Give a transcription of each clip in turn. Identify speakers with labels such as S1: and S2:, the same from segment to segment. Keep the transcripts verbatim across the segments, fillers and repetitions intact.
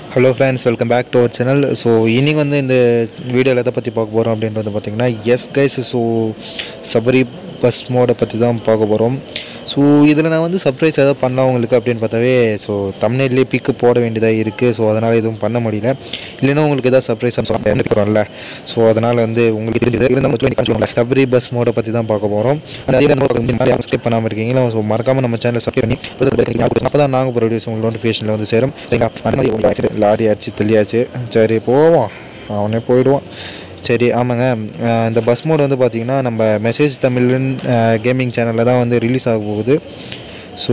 S1: Hello friends, welcome back to our channel. So இன்னைக்கு வந்து இந்த வீடியோல எதை பத்தி பார்க்க போறோம் அப்படின்றது பாத்தீங்கன்னா yes guys, so Sabari bus mode பத்தி தான் பார்க்க போறோம். ஸோ இதில் நான் வந்து சர்ப்ரைஸ் ஏதாவது பண்ணலாம் உங்களுக்கு அப்படின்னு பார்த்தாவே ஸோ தமிழ்நாட்டிலே பிக்கு போட வேண்டியதாக இருக்குது. ஸோ அதனால் எதுவும் பண்ண முடியல. இல்லைன்னா உங்களுக்கு எதாவது சர்ப்ரைஸ் சொல்கிறோம்ல. ஸோ அதனால் வந்து உங்களுக்கு தெரிஞ்சது இருந்தால் சபரி பஸ் மோடை பற்றி தான் பார்க்க போகிறோம். சப்ஸ்கிரைப் பண்ணாமல் இருக்கீங்களா? ஸோ மறக்காமல் நம்ம சேனலை சப்ஸ்கிரைப் பண்ணி அப்போ தான் நாங்கள் போகிற வீடியோஸ் உங்களுக்கு நோட்டிஃபிகேஷனில் வந்து சேரும். லாரி அடிச்சு தெளியாச்சு. சரி போவோம், அவனே போயிடுவான். சரி ஆமாங்க, இந்த பஸ் மோட் வந்து பார்த்திங்கன்னா நம்ம மெசேஜ் தமிழன் கேமிங் சேனலில் தான் வந்து ரிலீஸ் ஆக போகுது. ஸோ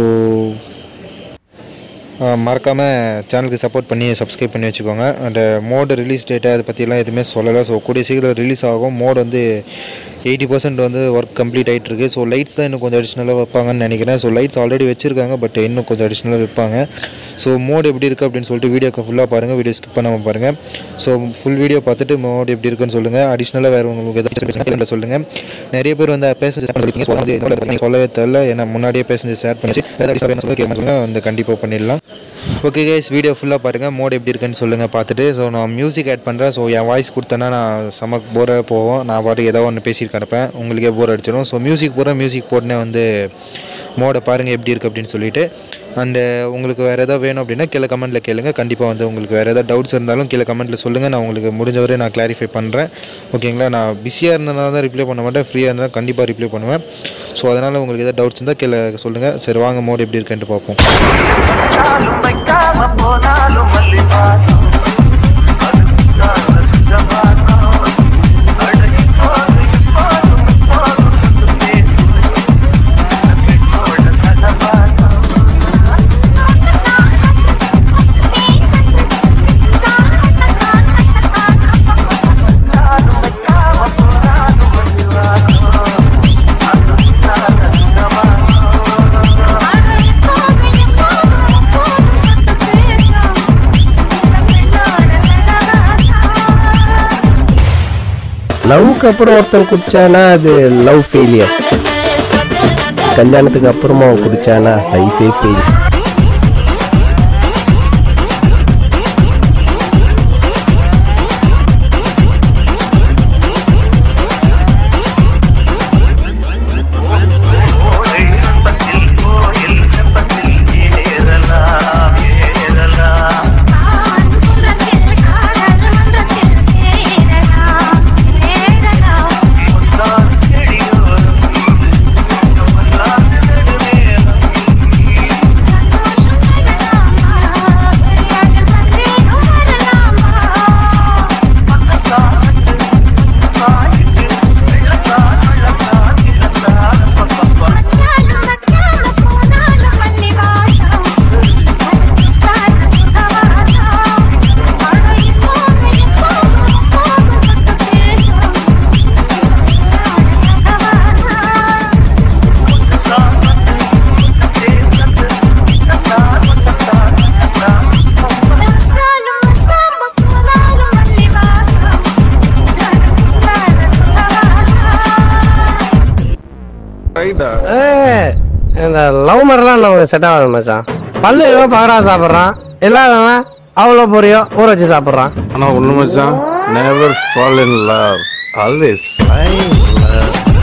S1: மறக்காமல் சேனலுக்கு சப்போர்ட் பண்ணி சப்ஸ்கிரைப் பண்ணி வச்சுக்கோங்க. அந்த மோடு ரிலீஸ் டேட்டை அதை பற்றிலாம் எதுவுமே சொல்லலை. ஸோ கூடிய சீக்கிரம் ரிலீஸ் ஆகும். மோடு வந்து எயிட்டி பர்சன்ட் வந்து ஒர்க் கம்ப்ளீட் ஆகிட்டுருக்கு. ஸோ லைட்ஸ் தான் இன்னும் கொஞ்சம் அடிஷ்னலாக வைப்பாங்கன்னு நினைக்கிறேன். ஸோ லைட்ஸ் ஆல்ரெடி வச்சுருக்காங்க, பட் இன்னும் கொஞ்சம் அடிஷ்னலாக வைப்பாங்க. ஸோ மோடு எப்படி இருக்குது அப்படின்னு சொல்லிட்டு வீடியோக்கு ஃபுல்லாக பாருங்கள், வீடியோ ஸ்கிப் பண்ணாமல் பாருங்கள். ஸோ ஃபுல் வீடியோ பார்த்துட்டு மோடு எப்படி இருக்குன்னு சொல்லுங்கள். அடிஷ்னலாக வேறு உங்களுக்கு எதாவது சொல்லுங்கள். நிறைய பேர் வந்து பேசஞ்சர் சொல்லியிருக்கீங்க, சொல்லவே தெரியல. ஏன்னா முன்னாடியே பேசஞ்சர் ஷேர் பண்ணிச்சு சொல்லுங்கள், வந்து கண்டிப்பாக பண்ணிடலாம். ஓகே கைஸ், வீடியோ ஃபுல்லாக பாருங்கள், மோடு எப்படி இருக்குன்னு சொல்லுங்கள் பார்த்துட்டு. ஸோ நான் மியூசிக் ஆட் பண்ணுறேன். ஸோ என் வாய்ஸ் கொடுத்தேன்னா நான் சமக்கு போராக போவோம். நான் பாட்டுக்கு ஏதோ ஒன்று பேசியிருக்கேன், உங்களுக்கே போர் அடிச்சிடும். ஸோ மியூசிக் போகிற மியூசிக் போட்டுனே வந்து மோடை பாருங்கள் எப்படி இருக்குது அப்படின்னு சொல்லிட்டு. அண்டு உங்களுக்கு வேறு எதாவது வேணும் அப்படின்னா கீழே கமெண்ட்டில் கேளுங்க. கண்டிப்பாக வந்து உங்களுக்கு வேறு எதாவது டவுட்ஸ் இருந்தாலும் கீழே கமெண்ட்டில் சொல்லுங்கள். நான் உங்களுக்கு முடிஞ்சவரை நான் கிளாரிஃபை பண்ணுறேன். ஓகேங்களா? நான் பிஸியாக இருந்ததுனால தான் ரிப்ளை பண்ண மாட்டேன், ஃப்ரீயாக இருந்தால் கண்டிப்பாக ரிப்ளை பண்ணுவேன். ஸோ அதனால் உங்களுக்கு எதாவது டவுட்ஸ் இருந்தால் கீழே சொல்லுங்கள். சரி வாங்க மோடு எப்படி இருக்குன்ட்டு பார்ப்போம்.
S2: லவ்க்கு அப்புறம் ஒருத்தன் குடிச்சானா அது லவ் ஃபெயிலியர். கல்யாணத்துக்கு அப்புறமா அவன் குடிச்சானா லைஃபே ஃபெயிலியர். இந்த லவ் மாதிரிலாம் நமக்கு செட் ஆகாது மச்சான். பல்லு ஏதோ பகரா சாப்பிட்றான், இல்லாதவன் அவ்வளோ பொரியோ ஊற வச்சு சாப்பிட்றான்.
S3: ஆனால் ஒன்று மச்சான், never fall in love, always fall in love.